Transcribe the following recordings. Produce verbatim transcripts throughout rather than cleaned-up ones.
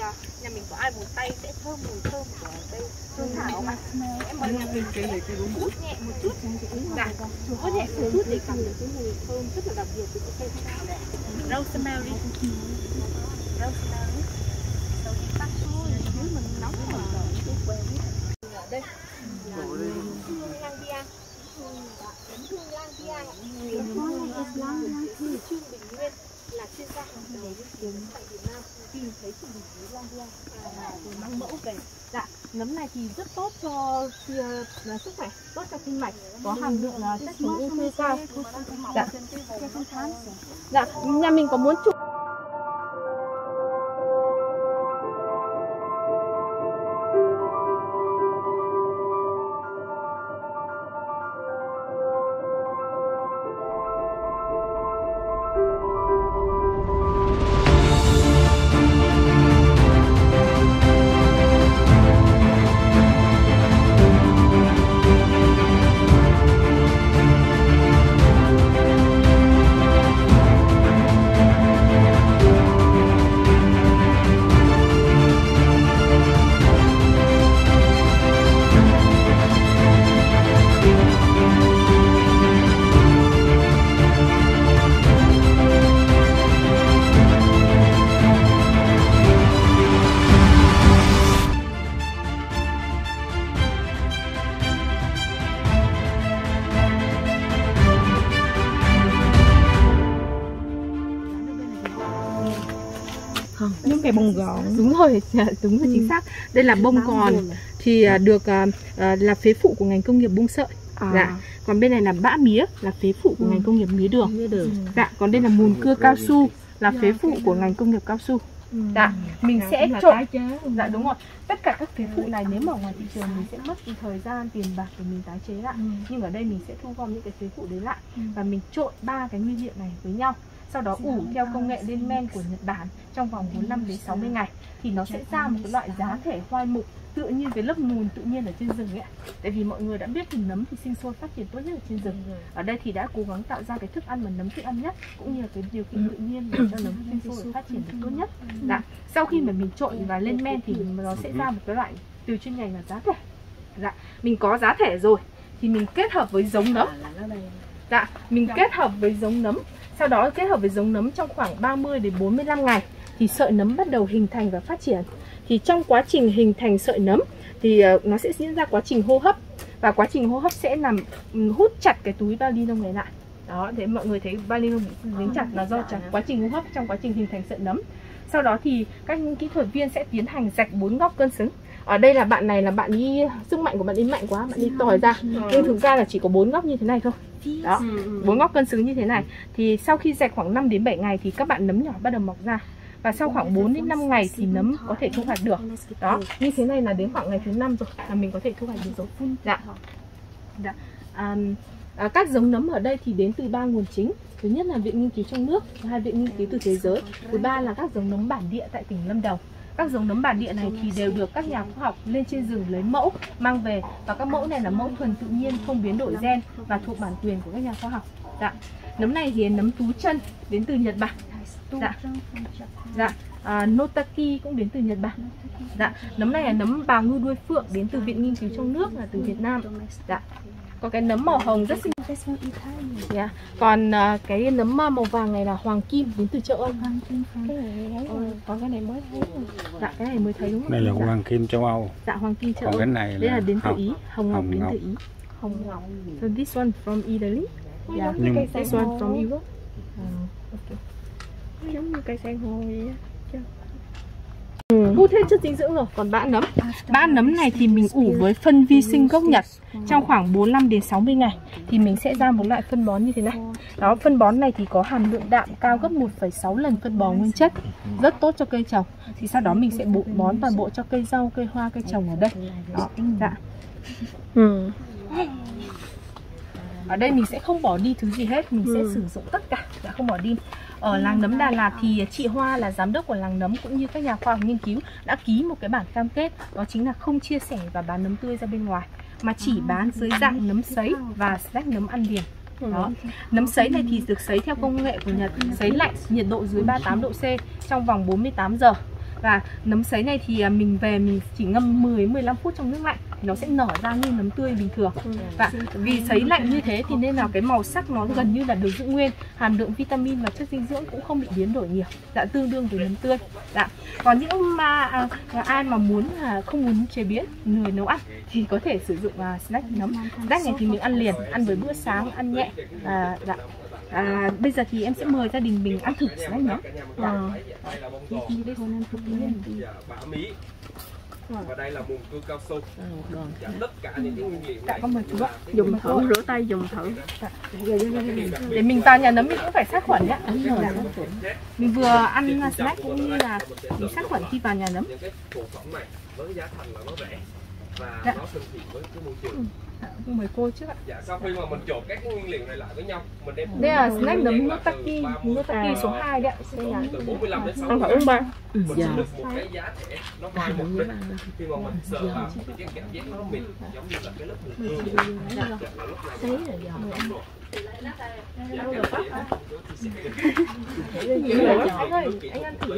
là nhà mình có ai muốn tay sẽ thơm mùi thơm của cây hương thảo mà em mời nhà mình cái này cái hút nhẹ một chút, dạ, hút nhẹ một chút để cảm được cái mùi thơm rất là đặc biệt của cây hương thảo này. Rosemary, rosemary, đầu đi tắt thôi, nếu mình nóng mà cái quen ở đây là hương lang biang, hương lang biang, Trương Bình Nguyên là chuyên gia hàng đầu đến tại Việt Nam tìm thấy Trương Bình Nguyên lang biang rồi mang mẫu về. Dạ, nấm này thì rất tốt cho uh, sức khỏe, tốt cho tim mạch, có hàm lượng là chất chống ung thư cao. Dạ. Dạ, nhà mình có muốn chụp những cái bông gòn? Đúng rồi, đúng rồi, chính xác. Đây là bông gòn thì được uh, là phế phụ của ngành công nghiệp bông sợi. À. Dạ. Còn bên này là bã mía là phế phụ của ừ. ngành công nghiệp mía đường. Mía đường. Dạ. Còn đây là mùn cưa cao su là phế phụ của ngành công nghiệp cao su. Ừ. Dạ. Mình à, sẽ trộn. Dạ đúng rồi. Tất cả các phế phụ này nếu mà ở ngoài thị trường mình sẽ mất thời gian, tiền bạc để mình tái chế lại. Ừ. Nhưng ở đây mình sẽ thu gom những cái phế phụ đấy lại ừ. và mình trộn ba cái nguyên liệu này với nhau. Sau đó ủ theo công nghệ lên men của Nhật Bản trong vòng bốn mươi lăm đến sáu mươi ngày thì nó sẽ ra một cái loại giá thể hoai mục tự nhiên cái lớp mùn tự nhiên ở trên rừng ấy. Tại vì mọi người đã biết thì nấm thì sinh sôi phát triển tốt nhất ở trên rừng. Ở đây thì đã cố gắng tạo ra cái thức ăn mà nấm thích ăn nhất cũng như là cái điều kiện tự nhiên để cho nấm sinh sôi và phát triển được tốt nhất. Dạ. Sau khi mà mình trộn và lên men thì nó sẽ ra một cái loại từ chuyên ngành là giá thể. Dạ. Mình có giá thể rồi thì mình kết hợp với giống nấm. Dạ. Mình kết hợp với giống nấm. Sau đó kết hợp với giống nấm trong khoảng ba mươi đến bốn mươi lăm ngày thì sợi nấm bắt đầu hình thành và phát triển. Thì trong quá trình hình thành sợi nấm thì nó sẽ diễn ra quá trình hô hấp. Và quá trình hô hấp sẽ làm hút chặt cái túi bao ni lông này lại. Đó, thế mọi người thấy bao ni lông bị dính chặt là do chặt quá trình hô hấp trong quá trình hình thành sợi nấm. Sau đó thì các kỹ thuật viên sẽ tiến hành rạch bốn góc cân xứng. Ở đây là bạn này là bạn đi sức mạnh của bạn đi mạnh quá, bạn đi tỏi ra. Nhưng thực ra là chỉ có bốn góc như thế này thôi. Đó, bốn góc cân xứng như thế này. Thì sau khi rạch khoảng năm đến bảy ngày thì các bạn nấm nhỏ bắt đầu mọc ra. Và sau khoảng bốn đến năm ngày thì nấm có thể thu hoạch được. Đó, như thế này là đến khoảng ngày thứ năm rồi là mình có thể thu hoạch được rồi. Dạ. Dạ. À, à, các giống nấm ở đây thì đến từ ba nguồn chính. Thứ nhất là viện nghiên cứu trong nước, hai viện nghiên cứu từ thế giới. Thứ ba là các giống nấm bản địa tại tỉnh Lâm Đồng. Các giống nấm bản địa này thì đều được các nhà khoa học lên trên rừng lấy mẫu mang về, và các mẫu này là mẫu thuần tự nhiên, không biến đổi gen và thuộc bản quyền của các nhà khoa học. Dạ. Nấm này thì nấm tú chân đến từ Nhật Bản. Dạ. Dạ. À, Notaki cũng đến từ Nhật Bản. Dạ. Nấm này là nấm bào ngư đuôi phượng đến từ viện nghiên cứu trong nước là từ Việt Nam. Dạ. Có cái nấm màu hồng rất xinh. Yeah. Còn uh, cái nấm màu vàng này là hoàng kim đến từ châu Âu. Cái này ừ, còn cái này mới thấy. Dạ, cái này mới thấy đúng không? Đây là dạ. hoàng kim châu Âu. Dạ, hoàng kim châu Còn Âu. cái này đây là, là đến từ hồng, Ý, hồng ngọc đến ngọc. từ Ý. Hồng ngọc. So this one from Italy. Yeah. Nhưng This one from Europe. Uh, okay. Giống như cây san hô vậy á. Ừ. Hút hết chất dinh dưỡng rồi. Còn bã nấm, bã nấm này thì mình ủ với phân vi sinh gốc Nhật trong khoảng bốn mươi lăm đến sáu mươi ngày thì mình sẽ ra một loại phân bón như thế này. Đó, phân bón này thì có hàm lượng đạm cao gấp một phẩy sáu lần phân bón nguyên chất, rất tốt cho cây trồng. Thì sau đó mình sẽ bón bón toàn bộ cho cây rau, cây hoa, cây trồng ở đây. Đó, dạ. Ừ. Ở đây mình sẽ không bỏ đi thứ gì hết, mình ừ. sẽ sử dụng tất cả, đã không bỏ đi. Ở làng nấm Đà Lạt thì chị Hoa là giám đốc của làng nấm cũng như các nhà khoa học nghiên cứu đã ký một cái bản cam kết, đó chính là không chia sẻ và bán nấm tươi ra bên ngoài, mà chỉ bán dưới dạng nấm sấy và snack nấm ăn liền. Đó. Nấm sấy này thì được sấy theo công nghệ của Nhật, sấy lạnh, nhiệt độ dưới ba mươi tám độ C trong vòng bốn mươi tám giờ. Và nấm sấy này thì mình về mình chỉ ngâm mười đến mười lăm phút trong nước lạnh, nó sẽ nở ra như nấm tươi bình thường. Và vì sấy lạnh như thế thì nên là cái màu sắc nó gần như là được giữ nguyên, hàm lượng vitamin và chất dinh dưỡng cũng không bị biến đổi nhiều, dạ tương đương với nấm tươi. Dạ. Còn những mà à, ai mà muốn à, không muốn chế biến, người nấu ăn thì có thể sử dụng à, snack nấm. Snack này thì mình ăn liền, ăn với bữa sáng, ăn nhẹ. À, dạ. À, bây giờ thì em sẽ mời gia đình mình ăn thử snack nấm. Ờ. Và đây là mùn cưa cao su. Dạ, tất cả những cái nguyên liệu Dạ, này con mời chú ạ. Dùng thử, rửa tay dùng thử. Để mình vào nhà nấm mình cũng phải sát khuẩn nhé. Dạ. Mình vừa ăn snack cũng như là mình sát khuẩn khi vào nhà nấm. Những cái phụ phẩm này với giá thành là nó rẻ và Dạ. nó thân thiện với cái môi trường. Dạ, mời cô trước ạ. Dạ, sau khi mà mình trộn các cái nguyên liệu này lại với nhau, mình đem Đây là snack nấm nước Taki, nước Taki số hai đấy ạ. Đây là từ bốn mươi lăm đến sáu Ăn mươi thử ba. mình sẽ được một cái giá thẻ nó vai một mình. Khi mà mình sờ vào thì cái cảm giác nó mịn giống như là cái lớp mùn cưa. Dạ, là lúc này Sấy rồi giòn. anh ơi, anh ăn thử.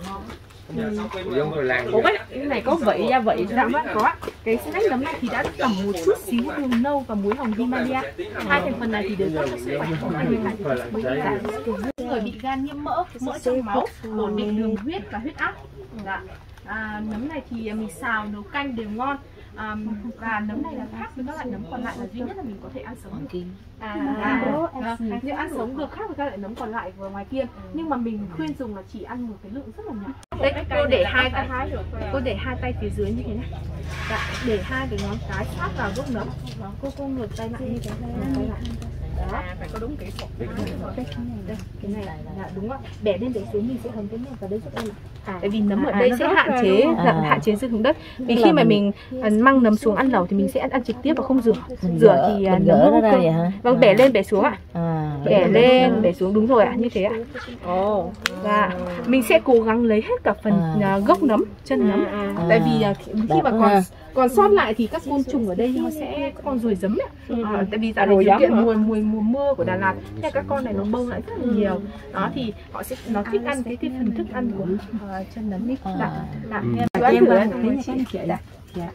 Ủa cái này có vị gia vị Dạ vâng, có ạ. Cái snack nấm này thì đã tẩm một chút xíu đường nâu và muối hồng Himalaya. Hai thành phần này thì đều tốt cho sức khỏe của anh người người bị gan nhiễm mỡ, mỡ trong máu, ổn định đường huyết và huyết áp. Dạ. À, nấm này thì mình xào nấu canh đều ngon. À, và nấm này là khác với các loại nấm còn lại là duy nhất là mình có thể ăn sống được. À, à, à, nhưng ăn sống được khác với các loại nấm còn lại ở ngoài kia, nhưng mà mình khuyên dùng là chỉ ăn một cái lượng rất là nhỏ. Đây cô để hai tay, cô để hai tay phía dưới như thế này. Dạ, để hai cái ngón cái sát vào gốc nấm. Cô cô ngược tay lại như thế này, tay lại. Đó, phải có đúng kỹ thuật. Đây, đây, cái này là đúng ạ. Bẻ lên để xuống mình sẽ hầm cái này vào đây giúp em ạ. À, tại vì nấm ở đây sẽ hạn chế à. hạn chế rơi xuống đất. Vì khi mà mình mang nấm xuống ăn lẩu thì mình sẽ ăn, ăn trực tiếp và không rửa. Mình Rửa thì mình nấm gỡ ra vậy hả? Vâng, bẻ lên bẻ xuống ạ. À, Bẻ lên bẻ xuống, đúng rồi ạ, như thế ạ. Ồ. Và mình sẽ cố gắng lấy hết cả phần à. gốc nấm, chân nấm. À. Tại vì khi mà còn còn sót lại thì các côn trùng ở đây nó sẽ các con ruồi giấm ấy. À, tại vì dạo này điều kiện mùa mùa mùa mưa của Đà Lạt, thế các con này nó bâu lại rất là nhiều. Đó thì họ sẽ nó thích ăn cái cái phần thức ăn của uh, chân nấm ấy. Dạ. Dạ. Em thử ăn thử chị. Dạ. Dạ.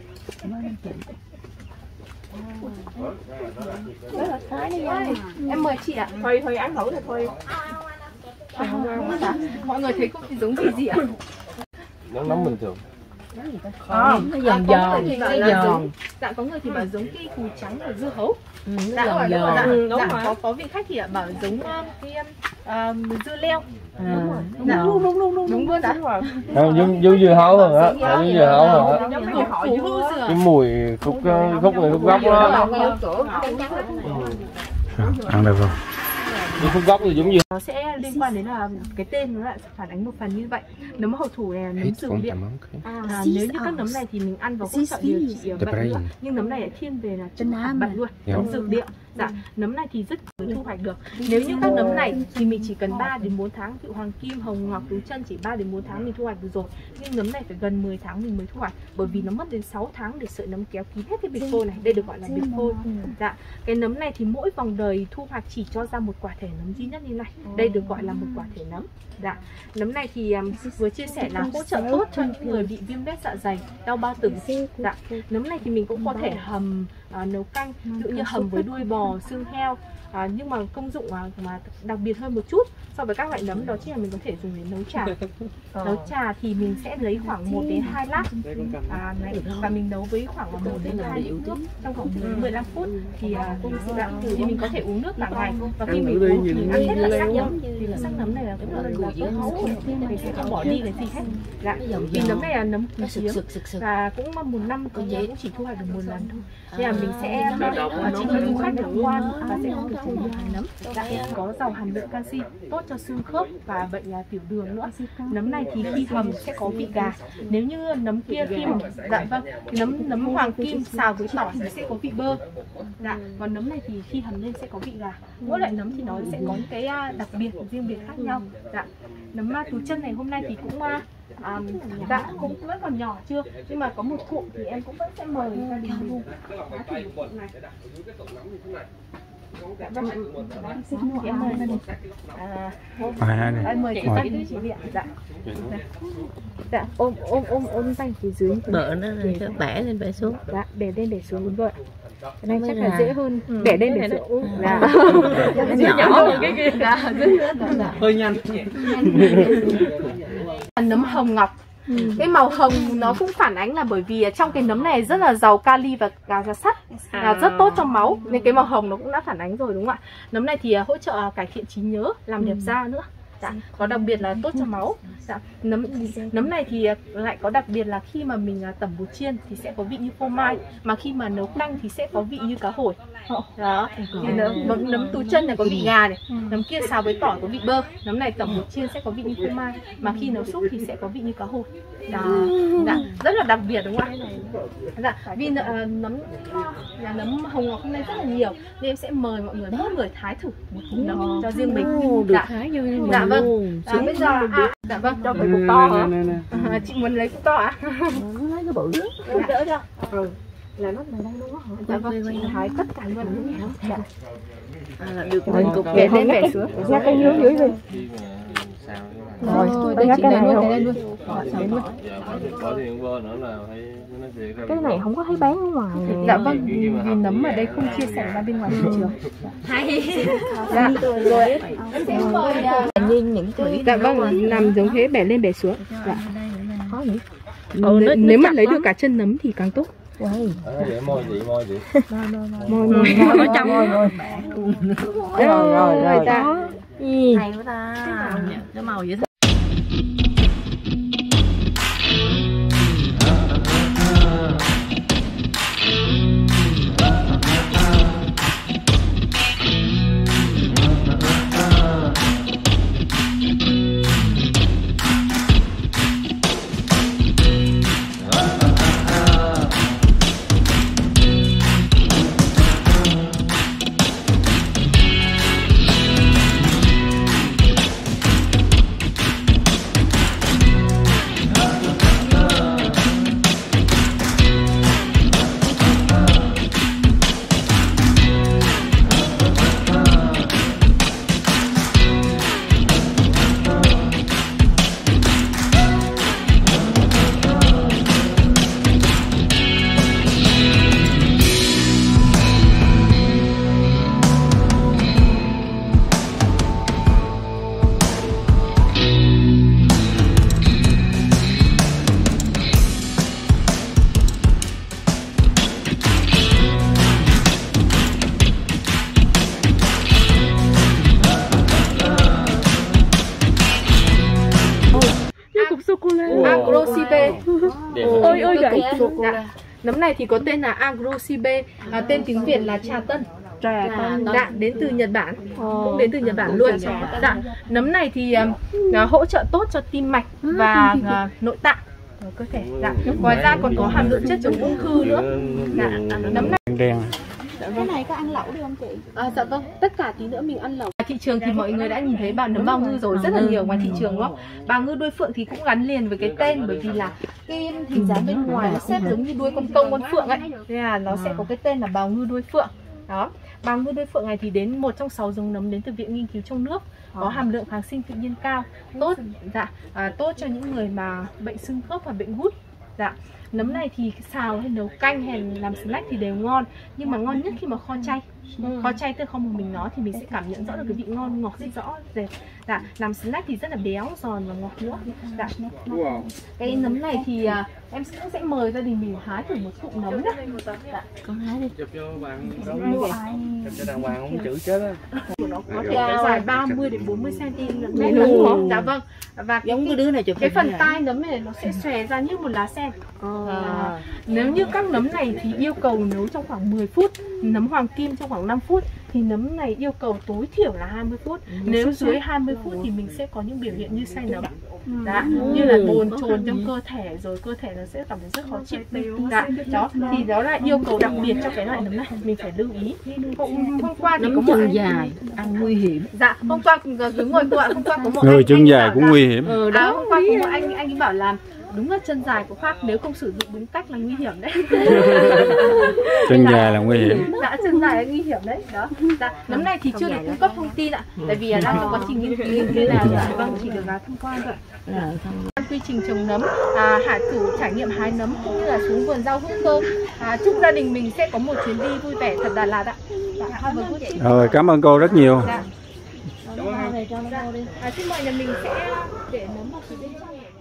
Em mời chị ạ. Thôi thôi ăn thử thì thôi. Mọi người thấy có cái giống gì gì ạ? nó nóng bình thường. à, nó giòn giòn, nó giòn. Dạ, có người thì bảo giống cây củ trắng và dưa hấu. Ừ, nó dạ, giòn giòn. dạ, ừ, dạ, có có vị khách thì bảo giống cái um, dưa leo. À, đúng rồi. Đúng, Dạ. đúng, đúng, đúng, đúng, Đúng luôn, dạ. Không, giống giống dưa hấu rồi á, giống dưa hấu rồi á. Giống như họ dưa. Cái mùi khúc khúc này khúc gốc đó. Ăn được không? Cái khúc gốc thì giống như Nó sẽ liên quan đến là cái tên nó lại phản ánh một phần như vậy. Nấm hậu thủ này là nấm dược liệu. À, nếu như các nấm này thì mình ăn vào hỗ trợ điều trị bệnh nữa. Nhưng nấm này lại thiên về là chân bệnh luôn, nấm dược liệu. Dạ, nấm này thì rất mới thu hoạch được. Nếu như các nấm này thì mình chỉ cần ba đến bốn tháng, ví dụ hoàng kim, hồng ngọc, tú chân chỉ ba đến bốn tháng mình thu hoạch được rồi. Nhưng nấm này phải gần mười tháng mình mới thu hoạch, bởi vì nó mất đến sáu tháng để sợi nấm kéo kín hết cái bịch phôi này. Đây được gọi là bịch phôi. Dạ, cái nấm này thì mỗi vòng đời thu hoạch chỉ cho ra một quả thể nấm duy nhất như này. Đây được gọi là một quả thể nấm. Dạ, nấm này thì um, vừa chia sẻ là hỗ trợ tốt cho những người bị viêm loét dạ dày, đau bao tử. Dạ, nấm này thì mình cũng có thể hầm uh, nấu canh, ví dụ như hầm với đuôi bò, xương heo. À, nhưng mà công dụng mà, mà đặc biệt hơn một chút so với các loại nấm đó chính là mình có thể dùng để nấu trà. Nấu trà thì mình sẽ lấy khoảng một đến hai lát à, này, và mình nấu với khoảng một đến hai lít nước trong khoảng mười đến mười lăm phút thì, à, dạ, thì mình có thể uống nước cả ngày. Và khi mình uống thì mình ăn hết là sắc nấm, vì là sắc nấm này là cũng là là dưa hấu, mình sẽ không bỏ đi cái gì hết. Dạ, vì nấm này là nấm quý hiếm và cũng một năm thì cũng chỉ thu hoạch được một lần thôi. Nên là mình sẽ chỉ cho du khách tham quan và sẽ không được sử dụng nấm. Dạ, có giàu hàm lượng canxi, tốt cho xương khớp và bệnh tiểu đường nữa. Nấm này thì khi hầm sẽ có vị gà. Nếu như nấm kia khi mà dạ vâng, nấm nấm hoàng kim xào với tỏi thì sẽ có vị bơ. Dạ, còn nấm này thì khi hầm lên sẽ có vị gà. Mỗi loại nấm thì nó sẽ có những cái đặc biệt riêng biệt khác nhau. Dạ, nấm tú chân này hôm nay thì cũng À, dạ cũng vẫn còn nhỏ chưa, nhưng mà có một cụm thì em cũng vẫn sẽ mời gia đình mình đã thử một cụm này. Dạ vâng, em mời gia đình. À, em mời chị Tân, chị Viện. Dạ. Dạ, ôm ôm ôm ôm tay phía dưới. Bỡ nó bẻ lên bẻ xuống. Dạ, bẻ lên bẻ xuống đúng rồi. Cái này chắc là dễ hơn. Bẻ lên bẻ xuống. Dạ. Nó nhỏ hơn cái kia. Dạ, hơi nhanh. Nấm hồng ngọc. Ừ. Cái màu hồng nó cũng phản ánh là bởi vì trong cái nấm này rất là giàu kali và, và sắt, à, rất tốt cho máu, nên cái màu hồng nó cũng đã phản ánh rồi đúng không ạ? Nấm này thì hỗ trợ cải thiện trí nhớ, làm đẹp da nữa. Dạ. Có đặc biệt là tốt cho máu. Dạ. Nấm nấm này thì lại có đặc biệt là khi mà mình tẩm bột chiên thì sẽ có vị như phô mai, mà khi mà nấu canh thì sẽ có vị như cá hồi. Đó. Thì nấm, nấm tú chân này có vị gà này, nấm kia xào với tỏi có vị bơ, nấm này tẩm bột chiên sẽ có vị như phô mai, mà khi nấu súp thì sẽ có vị như cá hồi. Đó. Dạ. Rất là đặc biệt đúng không ạ? Dạ. Vì uh, nấm là nấm hồng ngọc hôm nay rất là nhiều, nên em sẽ mời mọi người mỗi người thái thử một củ nấm cho riêng mình. Dạ. Dạ vâng. À, bây giờ à, dạ vâng, cho mấy cục to hả? À, chị muốn lấy cục to ạ? À? Lấy cái bự đó. Đỡ cho. Ừ. Là nó này đang đúng hả? Dạ vâng, chị thái tất cả luôn đúng không? Dạ. À, là được mấy cục bẻ lên bẻ xuống. Nhắc cái dưới dưới đi. Rồi, đây chị lấy luôn, lấy luôn. Lấy luôn. Có thì vô nữa là phải cái này không có thấy bán ở ngoài. Dạ vâng, vì, vì nấm ở đây không chia sẻ ra bên ngoài thị trường. Hay. Dạ, rồi. Em mời nhìn những cái. Dạ vâng, làm giống thế, bẻ lên bẻ xuống. Dạ. Khó nhỉ? Ừ, nếu, nếu mà lấy được cả chân nấm thì càng tốt. Wow. Để môi chị, môi chị. Môi môi môi nó trong rồi. Rồi rồi rồi ta. Hay quá ta. Cái màu vậy. Agrosibe. Ôi ôi gãy. Nấm này thì có tên là Agrosibe, à, tên tiếng Việt là trà tân. Trà tân. Dạ, đến từ Nhật Bản. Cũng đến từ Nhật Bản luôn. Dạ, nấm này thì uh, hỗ trợ tốt cho tim mạch và uh, nội tạng ở cơ thể. Dạ. Ngoài ra còn có hàm lượng chất chống ung thư nữa. Dạ, nấm này. Đen. Cái này có ăn lẩu được không chị? À, dạ vâng, tất cả tí nữa mình ăn lẩu. Thị trường thì mọi người đã nhìn thấy bà nấm bào ngư rồi, rất là nhiều ngoài thị trường đúng không? Bào ngư đuôi phượng thì cũng gắn liền với cái tên, bởi vì là cái hình dáng bên ngoài nó xếp giống như đuôi con công con phượng ấy, nên là nó sẽ có cái tên là bào ngư đuôi phượng. Đó, bào ngư đuôi phượng này thì đến một trong sáu giống nấm đến từ viện nghiên cứu trong nước, có hàm lượng kháng sinh tự nhiên cao, tốt, dạ, à, tốt cho những người mà bệnh xương khớp và bệnh gút. Dạ. Nấm này thì xào hay nấu canh hay làm snack thì đều ngon, nhưng mà ngon nhất khi mà kho chay. Ừ. Kho chay tức không một mình nó thì mình sẽ cảm nhận rõ được cái vị ngon ngọt rất rõ rệt. Dạ, làm snack thì rất là béo, giòn và ngọt nữa. Dạ. Wow. Cái nấm này thì uh, em cũng sẽ mời gia đình mình hái thử một cụm nấm đó. Dạ. Con hái đi. Chụp cho bạn chụp cho đàng hoàng không chữ chết á. Nó có thể dài ba mươi đến bốn mươi xăng-ti-mét luôn. Dạ vâng. Và giống cái đứa này chụp cái phần tai nấm này nó sẽ xòe ra như một lá sen. À, nếu như các nấm này thì yêu cầu nấu trong khoảng mười phút, nấm hoàng kim trong khoảng năm phút, thì nấm này yêu cầu tối thiểu là hai mươi phút. Ừ, nếu dưới hai mươi phút thì mình sẽ có những biểu hiện như say nấm. Đã, ừ. như là bồn chồn trong cơ thể, rồi cơ thể nó sẽ cảm thấy rất khó chịu. Đã, đó thì đó là yêu cầu đặc biệt cho cái loại nấm này, mình phải lưu ý. Hôm, hôm qua thì nấm có chân một dài ăn nguy hiểm. Dạ, hôm qua cứ ngồi qua, hôm qua có một người anh, chân anh dài cũng là, nguy hiểm. Ừ, đó, hôm qua có một anh anh ấy bảo là đúng là chân dài của Pháp nếu không sử dụng đúng cách là nguy hiểm đấy. Chân dài là nguy hiểm. Dạ, chân dài là nguy hiểm đấy. Đó. Dạ, nấm này thì chưa được cung cấp thông tin ạ, tại vì đang trong quá trình nghiên cứu nên là dạ, vâng chỉ được tham quan thôi. Quy trình trồng nấm, à, Hải Cửu trải nghiệm hái nấm cũng như là xuống vườn rau hữu cơ. À, chúc gia đình mình sẽ có một chuyến đi vui vẻ thật Đà Lạt ạ. Dạ, have a good trip. Rồi, cảm ơn cô rất nhiều. Dạ. Dạ. À, xin mời nhà mình sẽ để nấm vào phía bên trong.